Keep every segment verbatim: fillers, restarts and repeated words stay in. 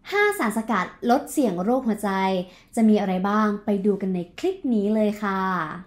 ห้า สารสกัดลดเสี่ยงโรคหัวใจจะมีอะไรบ้างไปดูกันในคลิปนี้เลยค่ะ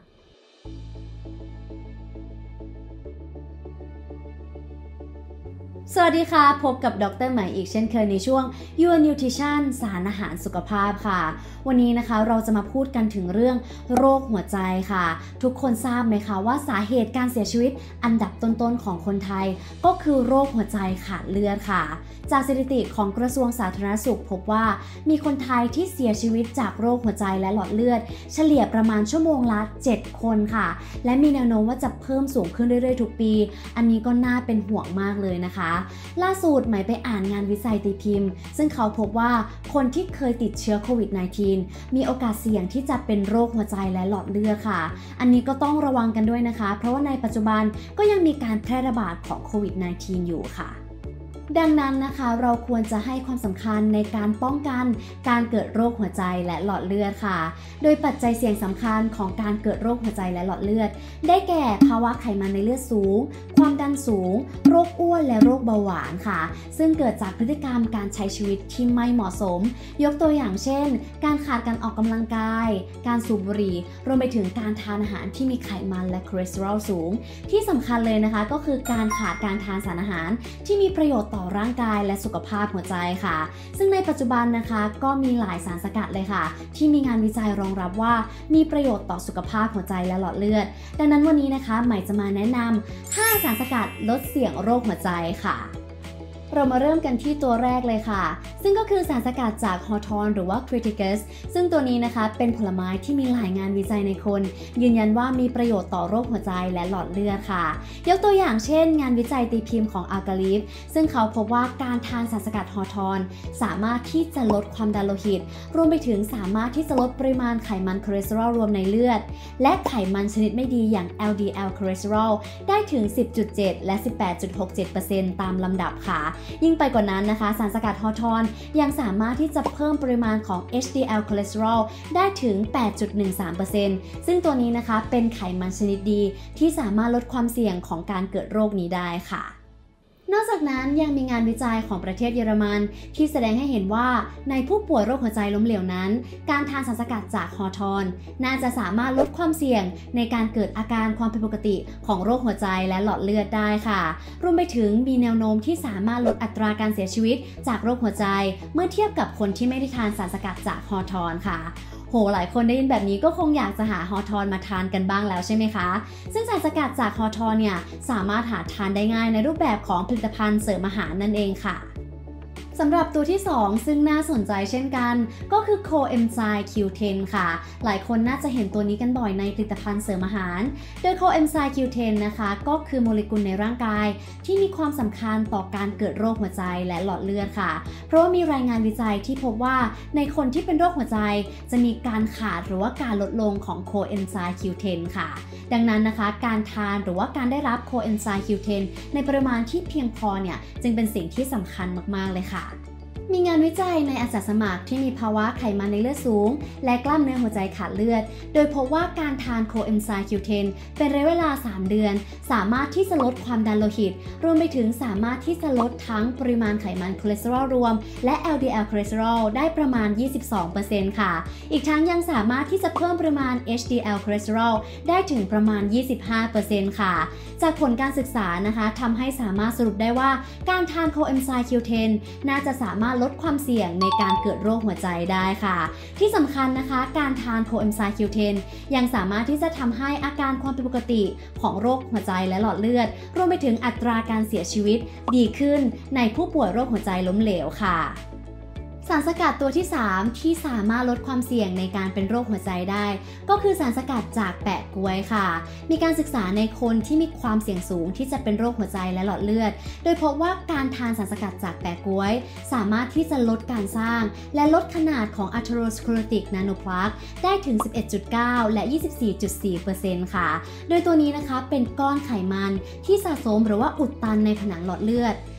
สวัสดีค่ะพบกับดร.ใหม่อีกเช่นเคยในช่วง Your Nutrition สารอาหารสุขภาพค่ะวันนี้นะคะเราจะมาพูดกันถึงเรื่องโรคหัวใจค่ะทุกคนทราบไหมคะว่าสาเหตุการเสียชีวิตอันดับต้นๆของคนไทยก็คือโรคหัวใจขาดเลือดค่ะจากสถิติของกระทรวงสาธารณสุขพบว่ามีคนไทยที่เสียชีวิตจากโรคหัวใจและหลอดเลือดเฉลี่ยประมาณชั่วโมงละเจ็ดคนค่ะและมีแนวโน้มว่าจะเพิ่มสูงขึ้นเรื่อยๆทุกปีอันนี้ก็น่าเป็นห่วงมากเลยนะคะล่าสุดใหม่ไปอ่านงานวิจัยตีพิมพ์ซึ่งเขาพบว่าคนที่เคยติดเชื้อโควิด สิบเก้า มีโอกาสเสี่ยงที่จะเป็นโรคหัวใจและหลอดเลือดค่ะอันนี้ก็ต้องระวังกันด้วยนะคะเพราะว่าในปัจจุบันก็ยังมีการแพร่ระบาดของโควิด สิบเก้า อยู่ค่ะดังนั้นนะคะเราควรจะให้ความสำคัญในการป้องกันการเกิดโรคหัวใจและหลอดเลือดค่ะโดยปัจจัยเสี่ยงสำคัญของการเกิดโรคหัวใจและหลอดเลือดได้แก่ภาวะไขมันในเลือดสูงความดันสูงโรคอ้วนและโรคเบาหวานค่ะซึ่งเกิดจากพฤติกรรมการใช้ชีวิตที่ไม่เหมาะสมยกตัวอย่างเช่นการขาดการออกกำลังกายการสูบบุหรี่รวมไปถึงการทานอาหารที่มีไขมันและคอเลสเตอรอลสูงที่สำคัญเลยนะคะก็คือการขาดการทานสารอาหารที่มีประโยชน์ต่อร่างกายและสุขภาพหัวใจค่ะซึ่งในปัจจุบันนะคะก็มีหลายสารสกัดเลยค่ะที่มีงานวิจัยรองรับว่ามีประโยชน์ต่อสุขภาพหัวใจและหลอดเลือดดังนั้นวันนี้นะคะใหม่จะมาแนะนำห้าสารสกัดลดเสี่ยงโรคหัวใจค่ะเรามาเริ่มกันที่ตัวแรกเลยค่ะซึ่งก็คือสารสกัดจากฮอร์ทอนหรือว่าคริติกัสซึ่งตัวนี้นะคะเป็นผลไม้ที่มีหลายงานวิจัยในคนยืนยันว่ามีประโยชน์ต่อโรคหัวใจและหลอดเลือดค่ะยกตัวอย่างเช่นงานวิจัยตีพิมพ์ของอัลกาลิฟซึ่งเขาพบว่าการทานสารสกัดฮอร์ทอนสามารถที่จะลดความดันโลหิตรวมไปถึงสามารถที่จะลดปริมาณไขมันคอเลสเตอรอลรวมในเลือดและไขมันชนิดไม่ดีอย่าง แอล ดี แอล คอเลสเตอรอลได้ถึง สิบจุดเจ็ด และ สิบแปดจุดหกเจ็ดเปอร์เซ็นต์ ตามลำดับค่ะยิ่งไปกว่านั้นนะคะสารสกัดฮอร์ทอนยังสามารถที่จะเพิ่มปริมาณของ เอช ดี แอล คอเลสเตอรอลได้ถึง แปดจุดหนึ่งสามเปอร์เซ็นต์ ซึ่งตัวนี้นะคะเป็นไขมันชนิดดีที่สามารถลดความเสี่ยงของการเกิดโรคนี้ได้ค่ะนอกจากนั้นยังมีงานวิจัยของประเทศเยอรมันที่แสดงให้เห็นว่าในผู้ป่วยโรคหัวใจล้มเหลวนั้นการทานสารสกัดจากฮอร์ทอนน่าจะสามารถลดความเสี่ยงในการเกิดอาการความผิดปกติของโรคหัวใจและหลอดเลือดได้ค่ะรวมไปถึงมีแนวโน้มที่สามารถลดอัตราการเสียชีวิตจากโรคหัวใจเมื่อเทียบกับคนที่ไม่ได้ทานสารสกัดจากฮอร์ทอนค่ะโหหลายคนได้ยินแบบนี้ก็คงอยากจะหาฮอร์ทอนมาทานกันบ้างแล้วใช่ไหมคะซึ่งสารสกัดจากฮอร์ทอนเนี่ยสามารถหาทานได้ง่ายในรูปแบบของผลิตภัณฑ์เสริมอาหารนั่นเองค่ะสำหรับตัวที่สองซึ่งน่าสนใจเช่นกันก็คือ Coenzyme คิว เท็น ค่ะหลายคนน่าจะเห็นตัวนี้กันบ่อยในผลิตภัณฑ์เสริมอาหารโดย Coenzyme คิว เท็น นะคะก็คือโมเลกุลในร่างกายที่มีความสำคัญต่อการเกิดโรคหัวใจและหลอดเลือดค่ะเพราะว่ามีรายงานวิจัยที่พบว่าในคนที่เป็นโรคหัวใจจะมีการขาดหรือว่าการลดลงของ Coenzyme คิว เท็น ค่ะดังนั้นนะคะการทานหรือว่าการได้รับ Coenzyme คิว เท็น ในปริมาณที่เพียงพอเนี่ยจึงเป็นสิ่งที่สำคัญมากๆเลยค่ะมีงานวิจัยในอาสาสมัครที่มีภาวะไขมันในเลือดสูงและกล้ามเนื้อหัวใจขาดเลือดโดยพบว่าการทาน Coenzyme คิว เท็น เป็นระยะเวลาสามเดือนสามารถที่จะลดความดันโลหิตรวมไปถึงสามารถที่จะลดทั้งปริมาณไขมันคอเลสเตอรอลรวมและ แอล ดี แอล คอเลสเตอรอลได้ประมาณ ยี่สิบสองเปอร์เซ็นต์ ค่ะอีกทั้งยังสามารถที่จะเพิ่มปริมาณ เอช ดี แอล คอเลสเตอรอลได้ถึงประมาณ ยี่สิบห้าเปอร์เซ็นต์ ค่ะจากผลการศึกษานะคะทำให้สามารถสรุปได้ว่าการทาน Coenzyme คิว เท็น น่าจะสามารถลดความเสี่ยงในการเกิดโรคหัวใจได้ค่ะที่สำคัญนะคะการทาน Coenzyme คิว เท็น ยังสามารถที่จะทำให้อาการความผิดปกติของโรคหัวใจและหลอดเลือดรวมไปถึงอัตราการเสียชีวิตดีขึ้นในผู้ป่วยโรคหัวใจล้มเหลวค่ะสารสกัดตัวที่สามที่สามารถลดความเสี่ยงในการเป็นโรคหัวใจได้ก็คือสารสกัดจากแปะก๊วยค่ะมีการศึกษาในคนที่มีความเสี่ยงสูงที่จะเป็นโรคหัวใจและหลอดเลือดโดยพบว่าการทานสารสกัดจากแปะก๊วยสามารถที่จะลดการสร้างและลดขนาดของ atherosclerotic nanoplaque ได้ถึง สิบเอ็ดจุดเก้า และ ยี่สิบสี่จุดสี่เปอร์เซ็นต์ ค่ะโดยตัวนี้นะคะเป็นก้อนไขมันที่สะสมหรือว่าอุดตันในผนังหลอดเลือด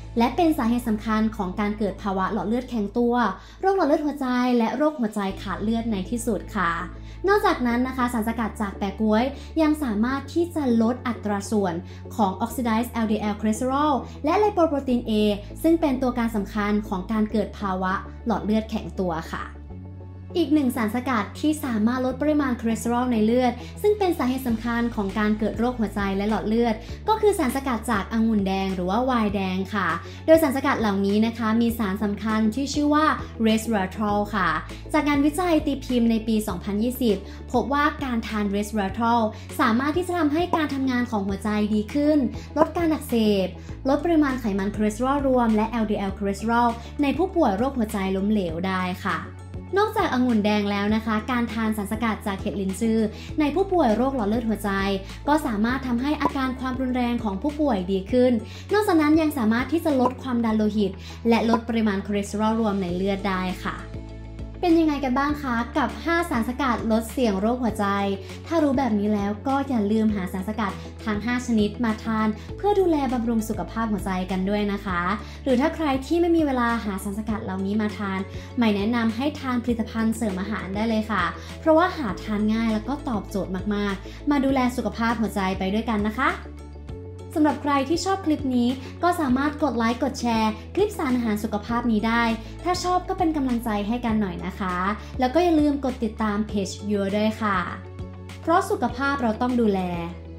และเป็นสาเหตุสำคัญของการเกิดภาวะหลอดเลือดแข็งตัวโรคหลอดเลือดหัวใจและโรคหัวใจขาดเลือดในที่สุดค่ะนอกจากนั้นนะคะสารสกัดจากแปะก๊วยยังสามารถที่จะลดอัตราส่วนของ Oxidized แอล ดี แอล cholesterol และไลโปโปรตีน A ซึ่งเป็นตัวการสำคัญของการเกิดภาวะหลอดเลือดแข็งตัวค่ะอีกหนึ่งสารสกัดที่สามารถลดปริมาณคอเลสเตอรอลในเลือดซึ่งเป็นสาเหตุสำคัญของการเกิดโรคหัวใจและหลอดเลือดก็คือสารสกัดจากองุ่นแดงหรือว่าไวน์แดงค่ะโดยสารสกัดเหล่านี้นะคะมีสารสำคัญที่ชื่อว่า resveratrol ค่ะจากงานวิจัยตีพิมพ์ในปี สองพันยี่สิบ พบว่าการทาน resveratrol สามารถที่จะทำให้การทำงานของหัวใจดีขึ้นลดการอักเสบลดปริมาณไขมันคอเลสเตอรอลรวมและ แอล ดี แอล cholesterol ในผู้ป่วยโรคหัวใจล้มเหลวได้ค่ะนอกจากองุ่นแดงแล้วนะคะการทานสารสกัดจากเห็ดลินจือในผู้ป่วยโรคหลอดเลือดหัวใจก็สามารถทำให้อาการความรุนแรงของผู้ป่วยดีขึ้นนอกจากนั้นยังสามารถที่จะลดความดันโลหิตและลดปริมาณคอเลสเตอรอลรวมในเลือดได้ค่ะเป็นยังไงกันบ้างคะกับห้าสารสกัดลดเสี่ยงโรคหัวใจถ้ารู้แบบนี้แล้วก็อย่าลืมหาสารสกัดทั้งห้าชนิดมาทานเพื่อดูแลบำรุงสุขภาพหัวใจกันด้วยนะคะหรือถ้าใครที่ไม่มีเวลาหาสารสกัดเหล่านี้มาทานใหม่แนะนำให้ทานผลิตภัณฑ์เสริมอาหารได้เลยค่ะเพราะว่าหาทานง่ายแล้วก็ตอบโจทย์มากๆมาดูแลสุขภาพหัวใจไปด้วยกันนะคะสำหรับใครที่ชอบคลิปนี้ก็สามารถกดไลค์กดแชร์คลิปสารอาหารสุขภาพนี้ได้ถ้าชอบก็เป็นกำลังใจให้กันหน่อยนะคะแล้วก็อย่าลืมกดติดตามเพจ Viewer ด้วยค่ะเพราะสุขภาพเราต้องดูแล